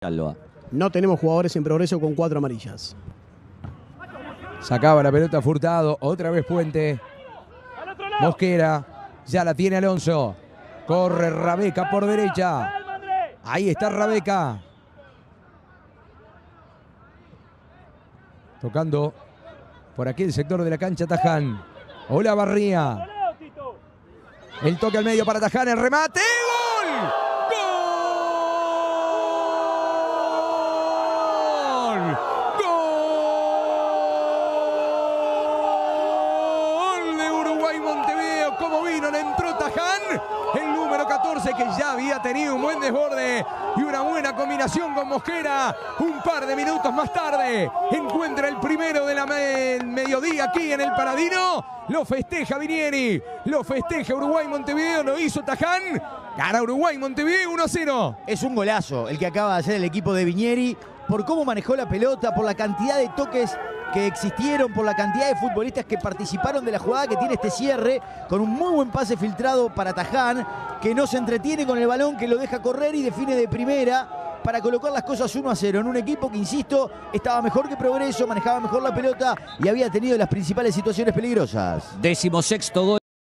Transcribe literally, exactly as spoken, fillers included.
Alba. No tenemos jugadores en progreso con cuatro amarillas. Sacaba la pelota Furtado. Otra vez Puente. Mosquera. Ya la tiene Alonso. Corre Rabeca por derecha. Ahí está Rabeca. Tocando por aquí el sector de la cancha Taján. Hola Barría. El toque al medio para Taján. El remate. ¡Gol! Como vino, le entró Taján, el número catorce, que ya había tenido un buen desborde y una buena combinación con Mosquera. Un par de minutos más tarde encuentra el primero de la me mediodía aquí en el Paladino. Lo festeja Vinieri, lo festeja Uruguay-Montevideo, lo hizo Taján. Gana Uruguay-Montevideo uno a cero. Es un golazo el que acaba de hacer el equipo de Vinieri, por cómo manejó la pelota, por la cantidad de toques que existieron, por la cantidad de futbolistas que participaron de la jugada que tiene este cierre, con un muy buen pase filtrado para Taján, que no se entretiene con el balón, que lo deja correr y define de primera para colocar las cosas uno a cero en un equipo que, insisto, estaba mejor que Progreso, manejaba mejor la pelota y había tenido las principales situaciones peligrosas. Decimosexto gol.